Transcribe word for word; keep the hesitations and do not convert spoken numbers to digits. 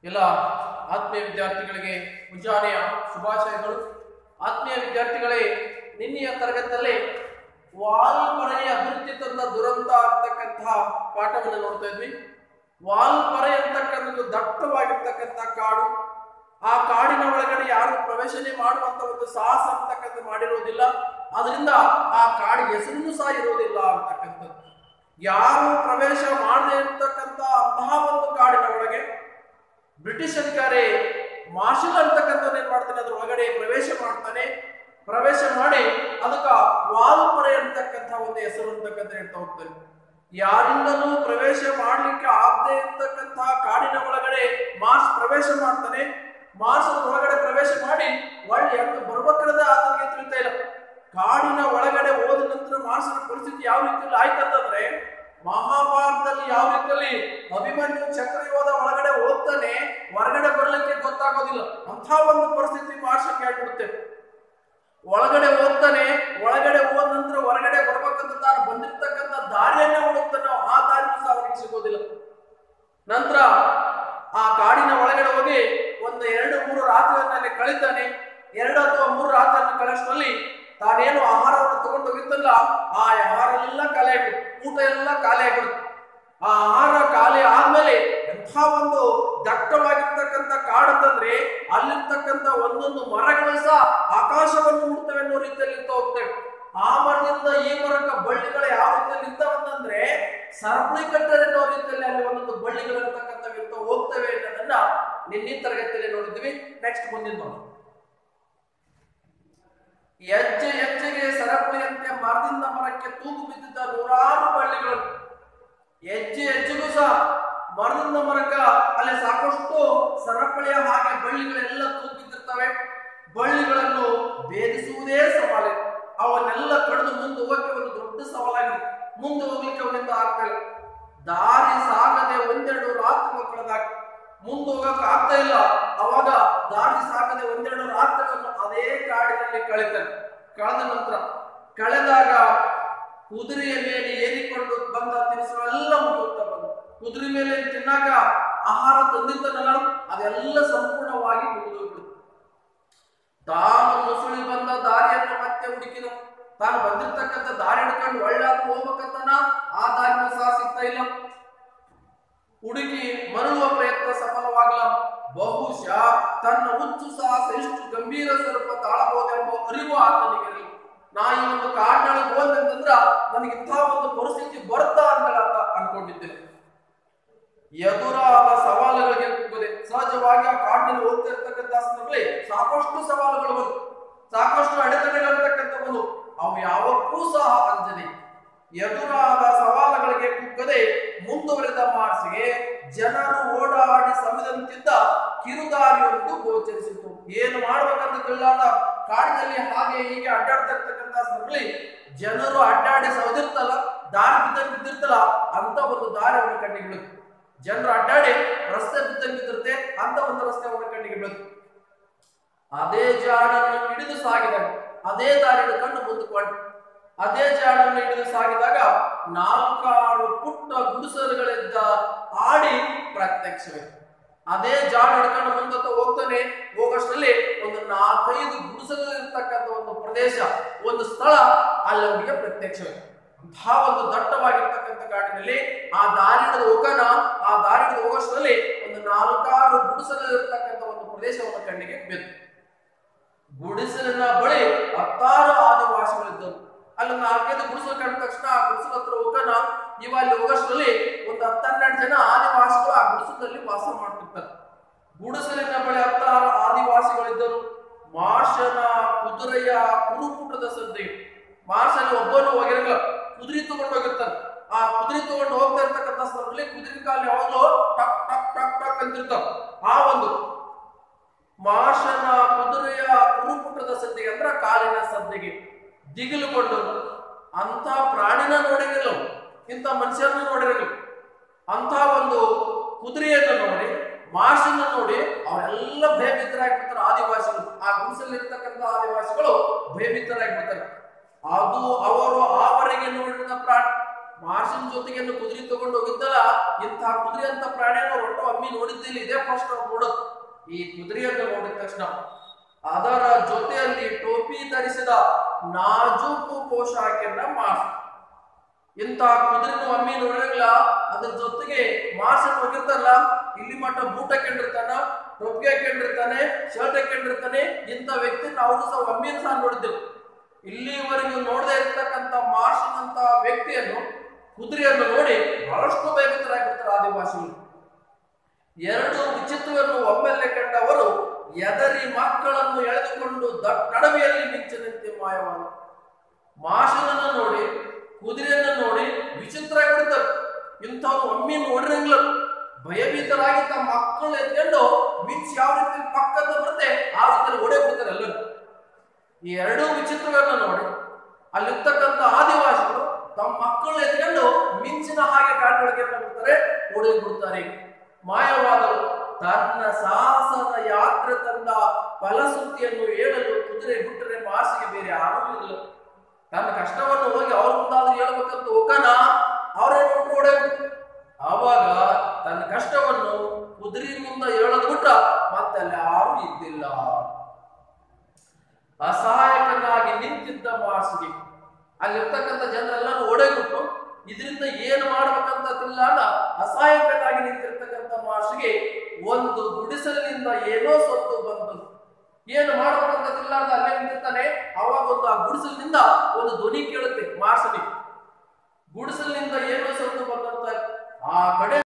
ಎಲ್ಲ ಆತ್ಮೀಯ ವಿದ್ಯಾರ್ಥಿಗಳಿಗೆ ಮುಂಜಾನೆಯ ಶುಭಾಶಯಗಳು. ಆತ್ಮೀಯ ವಿದ್ಯಾರ್ಥಿಗಳೇ, ನಿನ್ನೆಯ ತರಗತಿಯಲ್ಲಿ ವಾಲ್ಪರೆಯ ಅಭಿವೃದ್ಧಿ ತಂದ ದುರಂತ ಅಂತಕ್ಕಂತಹ ಪಾಠವನ್ನು ನೋಡ್ತಾ ಇದ್ವಿ. ವಾಲ್ಪರೆ ಅಂತಕ್ಕಂಥದ್ದು ದಟ್ಟವಾಗಿರ್ತಕ್ಕಂಥ ಕಾಡು. ಆ ಕಾಡಿನ ಒಳಗಡೆ ಯಾರು ಪ್ರವೇಶನೆ ಮಾಡುವಂತ ಒಂದು ಸಾಹಸ ಅಂತಕ್ಕಂಥ ಮಾಡಿರೋದಿಲ್ಲ. ಅದರಿಂದ ಆ ಕಾಡಿಗೆ ಹೆಸರು ಸಹ ಇರೋದಿಲ್ಲ ಅಂತಕ್ಕಂಥದ್ದು. ಯಾರು ಪ್ರವೇಶ ಮಾಡದೆ ಇರ್ತಕ್ಕಂಥ ಅಂತಹ ಒಂದು ಕಾಡಿನ ಒಳಗೆ ಬ್ರಿಟಿಷ್ ಅಧಿಕಾರಿ ಮಾರ್ಷಲ್ ಅಂತಕ್ಕಂಥವ್ರು ಏನ್ ಮಾಡ್ತಾನೆ, ಅದ್ರ ಒಳಗಡೆ ಪ್ರವೇಶ ಮಾಡ್ತಾನೆ. ಪ್ರವೇಶ ಮಾಡಿ ಅದಕ್ಕ ವಾಲ್ಪರೆ ಅಂತಕ್ಕಂಥ ಒಂದು ಹೆಸರು ಅಂತಕ್ಕಂಥ ಹೇಳ್ತಾ ಹೋಗ್ತಾನೆ. ಯಾರಿಂದಲೂ ಪ್ರವೇಶ ಮಾಡ್ಲಿಕ್ಕೆ ಆಗದೆ ಇರ್ತಕ್ಕಂತಹ ಕಾಡಿನ ಒಳಗಡೆ ಮಾರ್ಸ್ ಪ್ರವೇಶ ಮಾಡ್ತಾನೆ. ಮಾರ್ಸ್ ಒಳಗಡೆ ಪ್ರವೇಶ ಮಾಡಿ ಒಳ್ಳೆ ಅಂತ ಬರ್ಬೇಕದ ಆತನಿಗೆ ತಿಳಿತಾ ಇಲ್ಲ. ಕಾಡಿನ ಒಳಗಡೆ ಹೋದ ನಂತರ ಮಾರ್ಸನ ಪರಿಸ್ಥಿತಿ ಯಾವ ರೀತಿಯಲ್ಲಿ ಆಯ್ತಂತಂದ್ರೆ, ಮಹಾಭಾರತದಲ್ಲಿ ಯಾವ ರೀತಿಯಲ್ಲಿ ಅಭಿಮನ್ಯು ಚಕ್ರವ್ಯೂಹದ ಒಳಗಡೆ ಹೋಗ್ತಾನೆ, ಹೊರಗಡೆ ಬರ್ಲಿಕ್ಕೆ ಗೊತ್ತಾಗೋದಿಲ್ಲ. ಅಂತ ಒಂದು ಪರಿಸ್ಥಿತಿ ಮಾರ್ಷಕ್ಕೆ ಆಗ್ಬಿಡುತ್ತೆ. ಒಳಗಡೆ ಹೋಗ್ತಾನೆ, ಒಳಗಡೆ ಹೋದ ನಂತರ ಹೊರಗಡೆ ಬರ್ಬೇಕಂತ ತಾನು ಬಂದಿರ್ತಕ್ಕಂಥ ದಾರಿಯನ್ನೇ ಹುಡುಕ್ತಾನೆ, ಆ ದಾರಿನೂ ಸಹ ಅವನಿಗೆ ಸಿಗೋದಿಲ್ಲ. ನಂತರ ಆ ಕಾಡಿನ ಒಳಗಡೆ ಹೋಗಿ ಒಂದು ಎರಡು ಮೂರು ರಾತ್ರಿಯನ್ನಲ್ಲಿ ಕಳೀತಾನೆ. ಎರಡು ಅಥವಾ ಮೂರು ರಾತ್ರಿಯನ್ನು ಕಳಿಸಿದಲ್ಲಿ ತಾನೇನು ಆಹಾರವನ್ನು ತಗೊಂಡು ಹೋಗಿತ್ತಲ್ಲ, ಆ ಆಹಾರ ಎಲ್ಲ ಖಾಲಿ ಆಗ್ಬಿಡುತ್ತೆ, ಊಟ ಎಲ್ಲ ಖಾಲಿ ಆಗ್ಬಿಡುತ್ತೆ. ಆ ಆಹಾರ ಖಾಲಿ ಆದ್ಮೇಲೆ ಎಂಥ ಒಂದು ದಟ್ಟವಾಗಿರ್ತಕ್ಕಂಥ ಕಾಡಂತಂದ್ರೆ ಅಲ್ಲಿರ್ತಕ್ಕಂಥ ಒಂದೊಂದು ಮರಗಳು ಸಹ ಆಕಾಶವನ್ನು ಮುಟ್ತವೆ ಅನ್ನೋ ರೀತಿಯಲ್ಲಿ ಇರ್ತಾ ಹೋಗ್ತವೆ. ಆ ಮರದಿಂದ ಈ ಮರಕ್ಕ ಬಳ್ಳಿಗಳು ಯಾವ ರೀತಿಯಲ್ಲಿ ಇರ್ತಾವಂತಂದ್ರೆ ಸರಪಳಿ ಕಟ್ಟರೆ ಅನ್ನೋ ರೀತಿಯಲ್ಲಿ ಅಲ್ಲಿ ಒಂದೊಂದು ಬಳ್ಳಿಗಳು ಇರ್ತಕ್ಕಂಥವು ಇರ್ತಾ ಹೋಗ್ತವೆ ಅನ್ನೋದನ್ನ ನಿನ್ನೆ ತರಗತಿಯಲ್ಲಿ ನೋಡಿದ್ವಿ. ನೆಕ್ಸ್ಟ್ ಮುಂದಿನ ನೋಡಿ. ಹೆಜ್ಜೆ ಹೆಜ್ಜೆಗೆ ಸರಪಳಿಯಂತೆ ಮರದಿಂದ ಮರಕ್ಕೆ ತೂಗು ಬಿದ್ದಿದ್ದ ನೂರಾರು ಬಳ್ಳಿಗಳು. ಹೆಜ್ಜೆ ಹೆಜ್ಜೆಗೂ ಸಹ ಮರದಿಂದ ಮರಕ್ಕ ಅಲ್ಲಿ ಸಾಕಷ್ಟು ಸರಪಳಿಯ ಹಾಗೆ ಬಳ್ಳಿಗಳೆಲ್ಲ ತೂಗು ಬಿದ್ದಿರ್ತವೆ. ಬಳ್ಳಿಗಳನ್ನು ಭೇದಿಸುವುದೇ ಸವಾಲು. ಅವನ್ನೆಲ್ಲ ಕಡಿದು ಮುಂದೆ ಹೋಗಕ್ಕೆ ಒಂದು ದೊಡ್ಡ ಸವಾಲಾಗಿದೆ. ಮುಂದೆ ಹೋಗ್ಲಿಕ್ಕೆ ಅವನಿಂದ ಆಗ್ತಾ ಇಲ್ಲ. ದಾರಿ ಸಾಗದೆ ಒಂದೆರಡು ರಾತ್ರಿಗಳು ಕಳೆದಾಗ ಮುಂದೆ ಹೋಗಕ್ಕೆ ಆಗ್ತಾ ಇಲ್ಲ. ಅವಾಗ ದಾರಿ ಸಾಗದೆ ಒಂದೆರಡು ರಾತ್ರಿಗಳನ್ನು ಅದೇ ಕಾಡಿನಲ್ಲಿ ಕಳೀತಾನೆ. ಕಳೆದ ನಂತರ ಕಳೆದಾಗ ಕುದುರೆಯ ಮೇಲೆ ಏರಿಕೊಂಡು ಬಂದ ತಿನಿಸುಗಳೆಲ್ಲ ಮುಗಿಯುತ್ತಾ ಬಂದು ಕುದುರೆ ಮೇಲೆ ತಿನ್ನಾಕ ಆಹಾರ ತಂದಿದ್ದನಲ್ಲ, ಅದೆಲ್ಲ ಸಂಪೂರ್ಣವಾಗಿ ಮುಗಿದೋಗ್ಬಿಡುತ್ತೆ. ತಾನು ಮುಸುಳಿ ಬಂದ ದಾರಿಯನ್ನು ಮತ್ತೆ ಹುಡುಕಿದ. ತಾನು ಬಂದಿರ್ತಕ್ಕಂಥ ದಾರಿ ಹಿಡ್ಕೊಂಡು ಒಳ್ಳೆದು ಹೋಗ್ಬೇಕಂತನ ಆ ದಾರಿನೂ ಸಹ ಸಿಗ್ತಾ ಇಲ್ಲ. ಹುಡುಕಿ ಮರಳುವ ಪ್ರಯತ್ನ ಸಫಲವಾಗಲ. ಬಹುಶಃ ತನ್ನ ಹುಚ್ಚು ಸಾಹಸ ಎಷ್ಟು ಗಂಭೀರ ಸ್ವರೂಪ ತಾಳಬಹುದೆಂಬ ಅರಿವು ಆತನಿಗಿರಲಿ. ನಾ ಈ ಒಂದು ಕಾಡಿನೊಳಗೆ ಹೋದಂತಂದ್ರ ನನಗೆ ಇಂಥ ಒಂದು ಪರಿಸ್ಥಿತಿ ಬರ್ತಾ ಅಂತ ಅನ್ಕೊಂಡಿದ್ದೇನೆ. ಎದುರಾದ ಸವಾಲುಗಳಿಗೆ ಕುಗ್ಗದೆ ಸಹಜವಾಗಿ ಆ ಕಾಡಿನಲ್ಲಿ ಹೋಗ್ತಾ ಇರ್ತಕ್ಕಂಥ ಸಂದರ್ಭದಲ್ಲಿ ಸಾಕಷ್ಟು ಸವಾಲುಗಳು ಬಂದು, ಸಾಕಷ್ಟು ಅಡೆತಡೆಗಳಿರ್ತಕ್ಕಂಥ ಬಂದು, ಅವು ಯಾವಕ್ಕೂ ಸಹ ಅಂಜದೆ ಎದುರಾದ ಸವಾಲುಗಳಿಗೆ ಕುಗ್ಗದೆ ಮುಂದುವರೆದ ಮಾರ್ಸಿಗೆ ಜನರು ಓಡಾಡಿ ಸವಿದಂತಿದ್ದ ಕಿರುದಾರಿಯೊಂದು ಗೋಚರಿಸಿತು. ಏನು ಮಾಡ್ಬೇಕಂತ ತಿಳಿಲಾದ ಕಾಡಿನಲ್ಲಿ ಹಾಗೆ ಹೀಗೆ ಅಡ್ಡಾಡ್ತಾ ಇರ್ತಕ್ಕಂಥ ಸಂದರ್ಭದಲ್ಲಿ ಜನರು ಅಡ್ಡಾಡಿ ಸವದಿರ್ತಲ್ಲ, ದಾರಿ ಬಿದ್ದಂಗೆ ಬಿದ್ದಿರ್ತಲ್ಲ, ಅಂತ ಒಂದು ದಾರಿ ಅವನ ಕಣ್ಣಿಗೆ ಬೀಳುತ್ತೆ. ಜನರು ಅಡ್ಡಾಡಿ ರಸ್ತೆ ಬಿದ್ದಂಗೆ ಬಿದ್ದಿರುತ್ತೆ, ಅಂತ ಒಂದು ರಸ್ತೆ ಅವನ ಕಣ್ಣಿಗೆ ಬೀಳುತ್ತೆ. ಅದೇ ಜಾಡನ್ನು ಹಿಡಿದು ಸಾಗಿದಾಗ ಅದೇ ದಾರಿ ಹಿಡ್ಕೊಂಡು ಮುಂದಕ್ಕೆ ಅದೇ ಜಾಡನ್ನು ಹಿಡಿದು ಸಾಗಿದಾಗ ನಾಲ್ಕಾರು ಪುಟ್ಟ ಗುಡಿಸಲುಗಳಿದ್ದ ಆಡಿ ಪ್ರತ್ಯಕ್ಷವೇ. ಅದೇ ಜಾಡ ಹಿಡ್ಕೊಂಡು ಮುಂದಕ್ಕೆ ಹೋಗ್ತಾನೆ. ಹೋಗೋಷ್ಟರಲ್ಲಿ ಒಂದು ನಾಲ್ಕೈದು ಗುಡಿಸಲು ಇರ್ತಕ್ಕಂಥ ಒಂದು ಪ್ರದೇಶ, ಒಂದು ಸ್ಥಳ ಅಲ್ಲಿ ಅವನಿಗೆ ಪ್ರತ್ಯಕ್ಷವೇ. ಅಂತಹ ಒಂದು ದಟ್ಟವಾಗಿರ್ತಕ್ಕಂಥ ಕಾಡಿನಲ್ಲಿ ಆ ದಾರಿ ಹಿಡಿದು ಹೋಗೋಣ. ಆ ದಾರಿ ಹಿಡಿದು ಹೋಗೋಷ್ಟರಲ್ಲಿ ಒಂದು ನಾಲ್ಕಾರು ಗುಡಿಸಲು ಇರ್ತಕ್ಕಂಥ ಒಂದು ಪ್ರದೇಶವನ್ನು ಕಣ್ಣಿಗೆ ಬಿತ್ತು. ಗುಡಿಸಲಿನ ಬಳಿ ಹತ್ತಾರು ಆದಿವಾಸಿಗಳಿದ್ದರು. ಅಲ್ಲಿ ನಾಲ್ಕೈದು ಗುಡಿಸಲು ಕಂಡ ತಕ್ಷಣ ಆ ಗುಡಿಸಲ ಹತ್ರ ಹೋಗೋಣ. ಇವ ಅಲ್ಲಿ ಹೋಗೋಷ್ಟರಲ್ಲಿ ಒಂದು ಹತ್ತೆರಡು ಜನ ಆದಿವಾಸಿಗಳು ಆ ಗುಡಿಸಲಲ್ಲಿ ವಾಸ ಮಾಡ್ತಿರ್ತಾರೆ. ಗುಡಿಸಲಿನ ಬಳಿ ಹತ್ತಾರು ಆದಿವಾಸಿಗಳಿದ್ದರು. ಮಾರ್ಷನ ಕುದುರೆಯ ಕುರುಪುಟದ ಸದ್ದೆ. ಮಾರ್ಷಲ್ಲಿ ಒಬ್ಬನು ಹೋಗಿರಲ್ಲ, ಕುದುರೆ ತಗೊಂಡು ಹೋಗಿರ್ತಾನೆ. ಆ ಕುದುರೆ ತಗೊಂಡು ಹೋಗ್ತಾ ಇರ್ತಕ್ಕಂಥ ಸಂದರ್ಭದಲ್ಲಿ ಕುದುರೆ ಕಾಲು ಯಾವಾಗಲೂ ಟಕ್ ಟಕ್ ಟಕ್ ಟಕ್ ಅಂತಿರ್ತಾವ. ಆ ಒಂದು ಮಾರ್ಷನ ಕುದುರೆಯ ಕುರುಪುಟದ ಸದ್ದಿಗೆ ಅಂದ್ರೆ ಕಾಲಿನ ಸದ್ದಿಗೆ ದಿಗಿಲುಕೊಂಡು ಅಂತ ಪ್ರಾಣಿನ ನೋಡಿರಲಿಲ್ಲ, ಇಂಥ ಮನುಷ್ಯರನ್ನ ನೋಡಿರಲಿಲ್ಲ. ಅಂತ ಒಂದು ಕುದುರೆಯನ್ನು ನೋಡಿ, ಮಾರ್ಷನ್ನ ನೋಡಿ ಅವರೆಲ್ಲ ಭಯಭೀತರಾಗ್ಬಿಡ್ತಾರೆ ಆದಿವಾಸಿಗಳು. ಆ ಗುಡಿಸಲಿರ್ತಕ್ಕಂಥ ಆದಿವಾಸಿಗಳು ಭಯಭೀತರಾಗ್ಬಿಡ್ತಾರೆ. ಅದು ಅವರು ಆವರೆಗೆ ನೋಡಿದ ಪ್ರಾಣಿ, ಮಾರ್ಷನ್ ಜೊತೆಗೆ ಕುದುರೆ ತಗೊಂಡು ಹೋಗಿದ್ದಲ್ಲ, ಇಂತಹ ಕುದುರೆ ಅಂತ ಪ್ರಾಣಿಯನ್ನು ಒಟ್ಟು ಅಮ್ಮಿ ನೋಡಿದ್ದಿಲ್ಲ, ಇದೇ ಫಸ್ಟ್ ಅವ್ರು ನೋಡೋದು. ಈ ಕುದುರೆಯನ್ನು ನೋಡಿದ ತಕ್ಷಣ ಅದರ ಜೊತೆಯಲ್ಲಿ ಟೋಪಿ ಧರಿಸಿದ ನಾಜೂಕು ಪೋಷಾಕನ್ನ ಮಾರ್ಷ್. ಇಂತಹ ಕುದುರೆನು ಅಮ್ಮಿ ನೋಡಿರಲಿಲ್ಲ. ಅದ್ರ ಜೊತೆಗೆ ಮಾರ್ಷನ್ ಹೋಗಿರ್ತಾರಲ್ಲ, ಇಲ್ಲಿ ಮಟ್ಟ ಬೂಟ್ ಹಾಕೊಂಡಿರ್ತಾನ, ಟೊಪ್ಪಿಗೆ ಹಾಕೊಂಡಿರ್ತಾನೆ, ಶರ್ಟ್ ಹಾಕೊಂಡಿರ್ತಾನೆ. ಇಂಥ ವ್ಯಕ್ತಿನ ಅವರು ಸಹ ಅಮ್ಮಿನ ಸಹ ನೋಡಿದ್ದೆವು. ಇಲ್ಲಿವರೆಗೂ ನೋಡದೆ ಇರ್ತಕ್ಕಂಥ ಮಾರ್ಷನ್ ಅಂತ ವ್ಯಕ್ತಿಯನ್ನು, ಕುದುರೆಯನ್ನು ನೋಡಿ ಬಹಳಷ್ಟು ಭಯಭೀತರಾಗಿರ್ತಾರೆ ಆದಿವಾಸಿಗಳು. ಎರಡು ವಿಚಿತ್ರವನ್ನು ಒಮ್ಮೆಲೆ ಕಂಡವರು ಎದರಿ ಮಕ್ಕಳನ್ನು ಎಳೆದುಕೊಂಡು ಕಡವೆಯಲ್ಲಿ ಮಿಂಚಿನಂತೆ ಮಾಯವಾದ. ಮಾರ್ಷನನ್ನು ನೋಡಿ, ಕುದುರೆಯನ್ನು ನೋಡಿ ವಿಚಿತ್ರ ಆಗಿಬಿಡ್ತಾರೆ. ಇಂಥವ್ರು ಒಮ್ಮೆ ನೋಡಿರಂಗಿಲ್ಲ. ಭಯಭೀತರಾಗಿ ತಮ್ಮ ಮಕ್ಕಳು ಎತ್ಕೊಂಡು ಮಿಂಚ್ ಯಾವ ರೀತಿ ಪಕ್ಕದ ಬರುತ್ತೆ ಆ ರೀತಿಯಲ್ಲಿ ಓಡೇ ಬಿಡ್ತಾರೆ ಎಲ್ಲರೂ. ಈ ಎರಡೂ ವಿಚಿತ್ರಗಳನ್ನ ನೋಡಿ ಅಲ್ಲಿರ್ತಕ್ಕಂಥ ಆದಿವಾಸಿಗಳು ತಮ್ಮ ಮಕ್ಕಳು ಎತ್ಕೊಂಡು ಮಿಂಚಿನ ಹಾಗೆ ಕಾಡಿನೊಳಗೆ ಬಿಡ್ತಾರೆ, ಓಡಿ ಬಿಡ್ತಾರೆ. ಮಾಯವಾದರು. ತನ್ನ ಸಾಹಸದ ಯಾತ್ರೆ ತಂದ ಫಲಶ್ರುತಿಯನ್ನು ಹೇಳಲು ಕುದುರೆ ಬಿಟ್ಟರೆ ಮಾಸಿಗೆ ಬೇರೆ ಯಾರೂ ಇಲ್ಲ. ತನ್ನ ಕಷ್ಟವನ್ನು ಹೋಗಿ ಅವ್ರ ಮುಂದಾದ್ರೂ ಹೇಳ್ಬೇಕಂತ ಹೋಗನ ಅವರೇ ನೋಡ್ರು ಓಡೇ ಬಿಡ್ತಾರೆ. ಆವಾಗ ತನ್ನ ಕಷ್ಟವನ್ನು ಕುದುರೆ ಮುಂದೆ ಹೇಳೋದು ಬಿಟ್ಟ ಮತ್ತೆ ಅಲ್ಲಿ ಯಾರು ಇದ್ದಿಲ್ಲ. ಅಸಹಾಯಕನಾಗಿ ನಿಂತಿದ್ದ ಮಾರ್ಷಿಗೆ ಅಲ್ಲಿರ್ತಕ್ಕಂಥ ಜನರೆಲ್ಲರೂ ಓಡೇಬಿಟ್ಟು ಇದರಿಂದ ಏನು ಮಾಡ್ಬೇಕಂತ ತಿಳ್ಲಾರ್ದ ಅಸಹಾಯಕನಾಗಿ ನಿಂತಿರ್ತಕ್ಕಂಥ ಮಾರ್ಷಿಗೆ ಒಂದು ಗುಡಿಸಲಿನಿಂದ ಏನೋ ಸೊತ್ತು ಬಂತು. ಏನು ಮಾಡ್ಬೇಕಂತ ತಿಳ್ಲಾರ್ದ ಅಲ್ಲೇ ನಿಂತಿರ್ತಾನೆ. ಅವಾಗ ಒಂದು ಆ ಗುಡಿಸಲಿನಿಂದ ಒಂದು ಧ್ವನಿ ಕೇಳುತ್ತೆ ಮಾರ್ಷನಿಗೆ. ಗುಡಿಸಲಿನಿಂದ ಏನೋ ಸೊತ್ತು ಬಂದಂತ ಆ ಕಡೆ